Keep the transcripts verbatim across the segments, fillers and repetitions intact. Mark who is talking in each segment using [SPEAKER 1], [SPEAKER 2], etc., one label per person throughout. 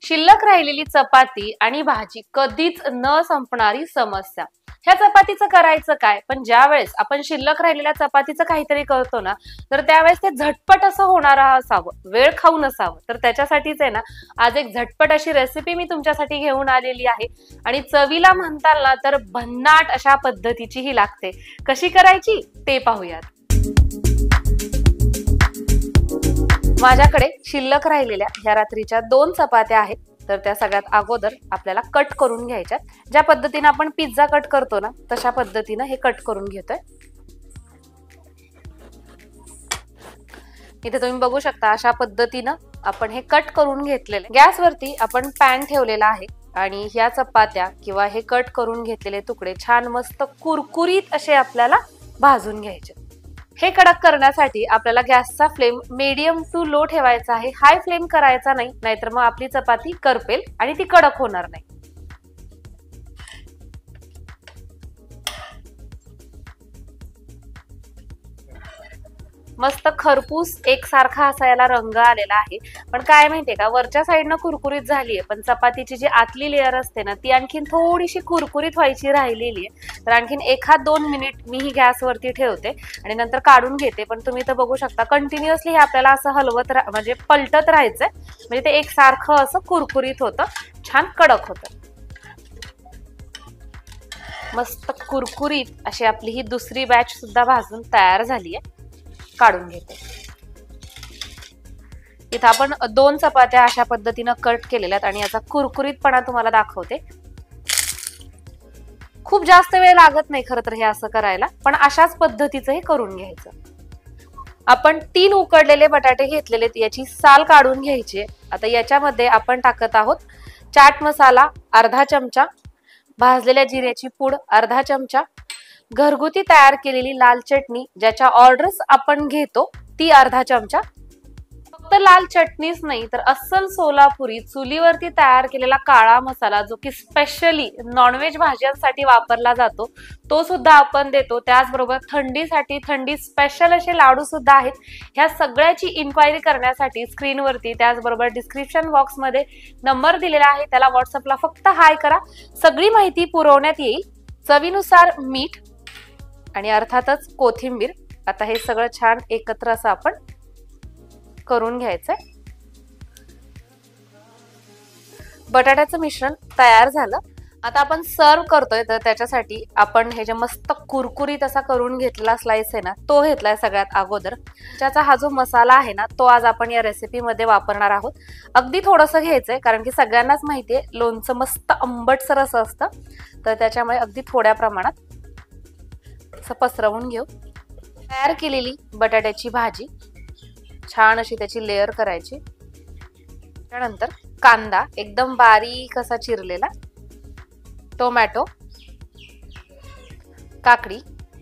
[SPEAKER 1] शिल्लक राहिलेली चपाती आणि भाजी कधीच न संपणारी समस्या। ह्या चपातीचं करायचं काय? पण ज्या वेळेस आपण शिल्लक राहिलेल्या चपातीचं काहीतरी करतो ना, तर त्यावेळेस ते झटपट असं होणार असावं, वेळ खाऊ नसावं। तर त्याच्यासाठीच आहे ना, आज एक झटपट अशी रेसिपी मी तुमच्यासाठी घेऊन आलेली आहे आणि चवीला म्हणताल ना तर भन्नाट अशा पद्धतीची ही लागते। कशी करायची ते पाहूयात। माझ्याकडे शिल्लक राहिलेल्या ह्या रात्रीच्या दोन चपात्या आहेत, तर त्या सगळ्यात अगोदर आपल्याला कट करून घ्यायच्या। ज्या पद्धतीने आपण पिझ्झा कट करतो ना, तशा पद्धतीने हे कट करून घेतोय। इथे तुम्ही बघू शकता अशा पद्धतीने आपण हे कट करून घेतलेले। गॅसवरती आपण पॅन ठेवलेला आहे आणि ह्या चपात्या किंवा हे कट करून घेतलेले तुकडे छान मस्त कुरकुरीत असे आपल्याला भाजून घ्यायचे। हे कडक करण्यासाठी आपल्याला गॅसचा फ्लेम मीडियम टू लो ठेवायचा आहे, हाय फ्लेम करायचा नाही, नाहीतर मग आपली चपाती करपेल आणि ती कडक होणार नाही। मस्त खरपूस एकसारखा असा याला रंग आलेला आहे। पण काय माहितीये का, वरच्या साईडनं कुरकुरीत झालीये, पण चपातीची जी आतली लेअर असते ना ती आणखीन थोडीशी कुरकुरीत व्हायची राहिलेली आहे। तर आणखीन एखाद दोन मिनिट मी ही गॅसवरती ठेवते आणि नंतर काढून घेते। पण तुम्ही तर बघू शकता कंटिन्युअसली हे आपल्याला असं हलवत म्हणजे पलटत राहायचंय, म्हणजे ते एकसारखं असं कुरकुरीत होतं, छान कडक होतं। मस्त कुरकुरीत अशी आपली ही दुसरी बॅच सुद्धा भाजून तयार झालीये, काढून घेते। इथं आपण दोन चपात्या अशा पद्धतीने कट केलेल्या आहेत आणि याचा कुरकुरीतपणा तुम्हाला दाखवते। खूप जास्त वेळ लागत नाही खरं तर हे असं करायला, पण अशाच पद्धतीचं हे करून घ्यायचं। आपण तीन उकडलेले बटाटे घेतलेले, याची साल काढून घ्यायची। आता याच्यामध्ये आपण टाकत आहोत चाट मसाला अर्धा चमचा, भाजलेल्या जिऱ्याची पूड अर्धा चमचा, घरगुती तयार केलेली लाल चटणी ज्याच्या ऑर्डर्स आपण घेतो ती अर्धा चमचा। फक्त लाल चटणीच नाही तर अस्सल सोलापुरी चुलीवरती तयार केलेला काळा मसाला जो की स्पेशली नॉनव्हेज भाज्यांसाठी वापरला जातो तो सुद्धा आपण देतो। त्याचबरोबर थंडीसाठी थंडी स्पेशल असे लाडू सुद्धा आहेत। ह्या सगळ्याची इन्क्वायरी करण्यासाठी स्क्रीनवरती त्याचबरोबर डिस्क्रिप्शन बॉक्समध्ये नंबर दिलेला आहे, त्याला व्हॉट्सअपला फक्त हाय करा, सगळी माहिती पुरवण्यात येईल। चवीनुसार मीठ आणि अर्थातच कोथिंबीर। आता हे सगळं छान एकत्र असं आपण करून घ्यायचंय। बटाट्याचं मिश्रण तयार झालं, आता आपण सर्व करतोय। तर त्याच्यासाठी आपण हे जे मस्त कुरकुरीत असा करून घेतलेला स्लाइस आहे ना तो घेतलाय सगळ्यात अगोदर। त्याचा हा जो मसाला आहे ना तो आज आपण या रेसिपीमध्ये वापरणार आहोत। अगदी थोडंसं घ्यायचंय, कारण की सगळ्यांनाच माहितीये लोणचं मस्त आंबटसर असं असतं, तर त्याच्यामुळे अगदी थोड्या प्रमाणात असं पसरवून घेऊ। तयार केलेली बटाट्याची भाजी छान अशी त्याची लेयर करायची। त्यानंतर कांदा एकदम बारीक असा चिरलेला, टोमॅटो, काकडी,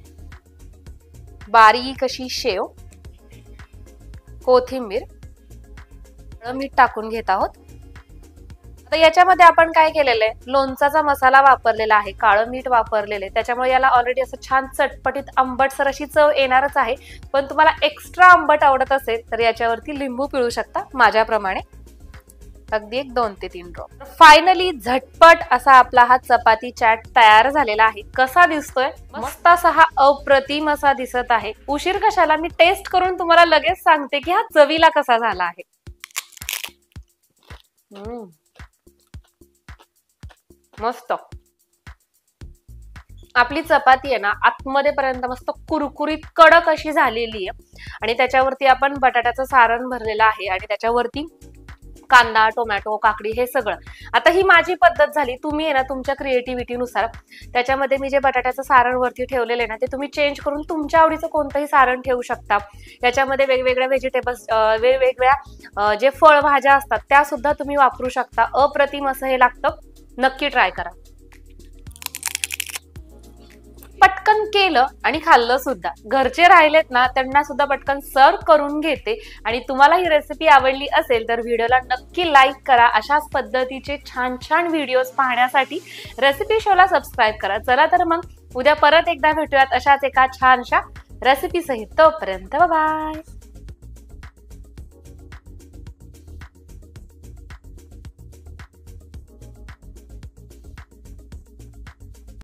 [SPEAKER 1] बारीक अशी शेव, कोथिंबीर, मीठ टाकून घेत आहोत। आता याच्यामध्ये आपण काय केलेलं आहे, लोणचाचा मसाला वापरलेला आहे, काळं मीठ वापरलेले, त्याच्यामुळे याला ऑलरेडी असं छान चटपटीत आंबटसर अशी चव येणारच आहे। पण तुम्हाला एक्स्ट्रा आंबट आवडत असेल तर याच्यावरती लिंबू पिळू शकता माझ्याप्रमाणे, अगदी एक दोन ते तीन ड्रॉप। फायनली झटपट असा आपला हा चपाती चाट तयार झालेला आहे। कसा दिसतोय? मस्त असा हा अप्रतिम असा दिसत आहे। उशीर कशाला, मी टेस्ट करून तुम्हाला लगेच सांगते की हा चवीला कसा झाला आहे। हम्म मस्त आपली चपाती आहे ना आतमध्ये पर्यंत मस्त कुरकुरीत कडक अशी झालेली आहे आणि त्याच्यावरती आपण बटाट्याचं सारण भरलेलं आहे आणि त्याच्यावरती कांदा, टोमॅटो, काकडी हे सगळं। आता ही माझी पद्धत झाली, तुम्ही आहे ना तुमच्या क्रिएटिव्हिटीनुसार त्याच्यामध्ये मी जे बटाट्याचं सारण वरती ठेवलेले ना ते तुम्ही चेंज करून तुमच्या आवडीचं कोणतंही सारण ठेवू शकता। याच्यामध्ये वेगवेगळ्या व्हेजिटेबल्स, वेगवेगळ्या जे फळभाज्या असतात त्या सुद्धा तुम्ही वापरू शकता। अप्रतिम असं हे लागतं, नक्की ट्राय करा। पटकन केलं आणि खाल्लं सुद्धा, घरचे राहिलेत ना त्यांना सुद्धा पटकन सर्व करून घेते। आणि तुम्हाला ही रेसिपी आवडली असेल तर व्हिडिओला नक्की लाईक करा। अशाच पद्धतीचे छान छान व्हिडिओज पाहण्यासाठी रेसिपी शोला सबस्क्राईब करा। चला तर मग उद्या परत एकदा भेटूयात अशाच एका छानशा रेसिपी सहित। तोपर्यंत बाय बाय।